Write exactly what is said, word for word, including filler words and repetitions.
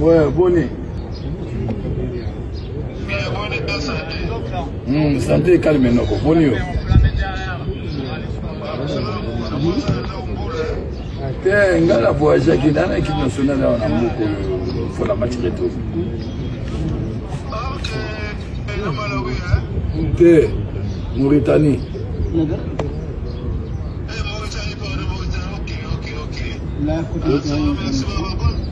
Ouais, bonnet. Hum, santé calme non, bonnet. Que ngala voyage qui dans l'équipe nationale on a beaucoup faut la maturité. Ok, Mauritanie. Là,